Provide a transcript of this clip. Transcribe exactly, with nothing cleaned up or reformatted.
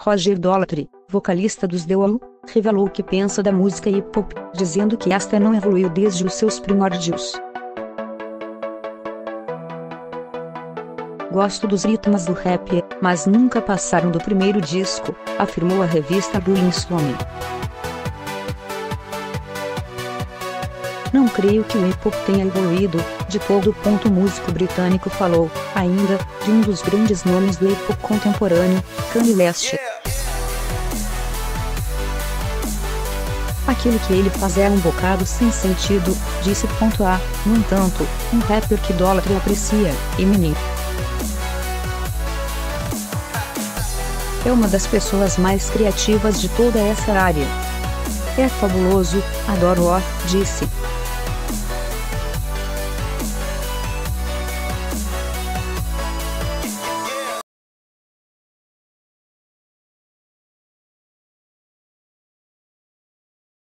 Roger Daltrey, vocalista dos The Who, revelou o que pensa da música hip-hop, dizendo que esta não evoluiu desde os seus primórdios. Gosto dos ritmos do rap, mas nunca passaram do primeiro disco, afirmou a revista Rolling Stone. Não creio que o hip-hop tenha evoluído, de todo. O músico britânico falou, ainda, de um dos grandes nomes do hip-hop contemporâneo, Kanye West. Aquilo que ele faz é um bocado sem sentido, disse. A, no entanto, um rapper que Daltrey aprecia, Eminem. É uma das pessoas mais criativas de toda essa área. É fabuloso, adoro-o, disse.